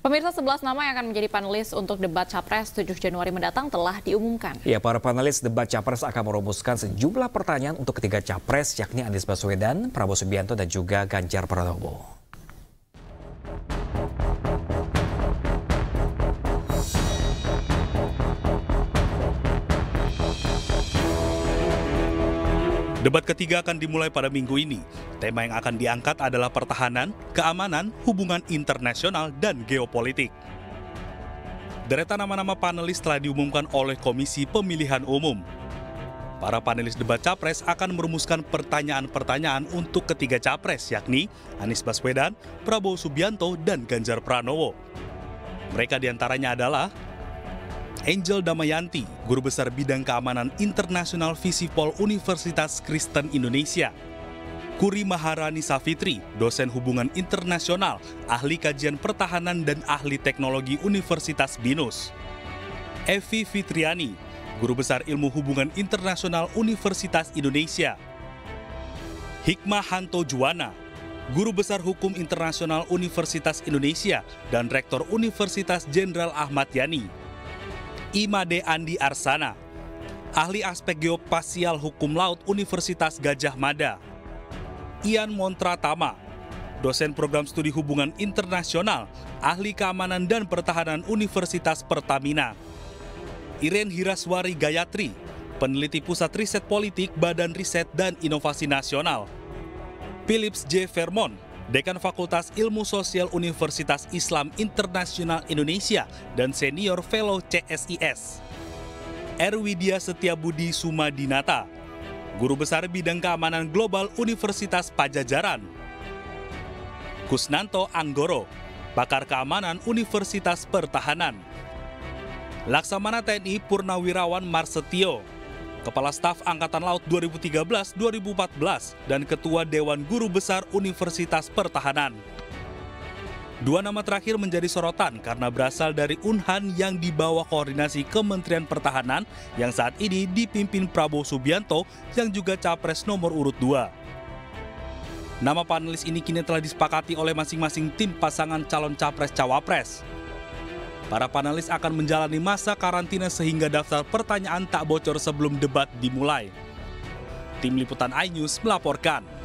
Pemirsa, 11 nama yang akan menjadi panelis untuk debat Capres 7 Januari mendatang telah diumumkan. Ya, para panelis debat Capres akan merumuskan sejumlah pertanyaan untuk ketiga Capres, yakni Anies Baswedan, Prabowo Subianto, dan juga Ganjar Pranowo. Debat ketiga akan dimulai pada minggu ini. Tema yang akan diangkat adalah pertahanan, keamanan, hubungan internasional, dan geopolitik. Deretan nama-nama panelis telah diumumkan oleh Komisi Pemilihan Umum. Para panelis debat Capres akan merumuskan pertanyaan-pertanyaan untuk ketiga Capres, yakni Anies Baswedan, Prabowo Subianto, dan Ganjar Pranowo. Mereka diantaranya adalah Angel Damayanti, Guru Besar Bidang Keamanan Internasional Visipol Universitas Kristen Indonesia. Kuri Maharani Safitri, Dosen Hubungan Internasional, Ahli Kajian Pertahanan dan Ahli Teknologi Universitas BINUS. Evi Fitriani, Guru Besar Ilmu Hubungan Internasional Universitas Indonesia. Hikmah Hanto Juwana, Guru Besar Hukum Internasional Universitas Indonesia dan Rektor Universitas Jenderal Ahmad Yani. Imade Andi Arsana, Ahli Aspek Geospasial Hukum Laut Universitas Gadjah Mada. Ian Montratama, Dosen Program Studi Hubungan Internasional, Ahli Keamanan dan Pertahanan Universitas Pertamina. Iren Hiraswari Gayatri, Peneliti Pusat Riset Politik Badan Riset dan Inovasi Nasional. Philips J. Vermont, Dekan Fakultas Ilmu Sosial Universitas Islam Internasional Indonesia dan Senior Fellow CSIS. Erwidia Setiabudi Sumadinata, Guru Besar Bidang Keamanan Global Universitas Pajajaran. Kusnanto Anggoro, Pakar Keamanan Universitas Pertahanan. Laksamana TNI Purnawirawan Marsetio, Kepala Staf Angkatan Laut 2013-2014 dan Ketua Dewan Guru Besar Universitas Pertahanan. Dua nama terakhir menjadi sorotan karena berasal dari Unhan yang di bawah koordinasi Kementerian Pertahanan yang saat ini dipimpin Prabowo Subianto yang juga Capres nomor urut 2. Nama panelis ini kini telah disepakati oleh masing-masing tim pasangan calon Capres-Cawapres. Para panelis akan menjalani masa karantina sehingga daftar pertanyaan tak bocor sebelum debat dimulai. Tim Liputan iNews melaporkan.